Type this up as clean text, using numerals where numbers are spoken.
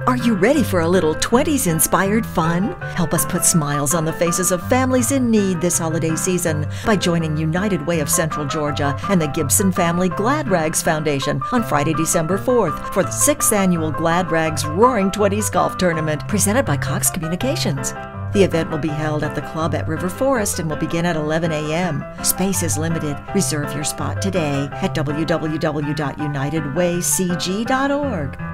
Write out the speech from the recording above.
Are you ready for a little 20s inspired fun? Help us put smiles on the faces of families in need this holiday season by joining United Way of Central Georgia and the Gibson Family Glad Rags Foundation on Friday, December 4th for the 6th annual Glad Rags Roaring 20s Golf Tournament presented by Cox Communications. The event will be held at the club at River Forest and will begin at 11 a.m. Space is limited. Reserve your spot today at www.unitedwaycg.org.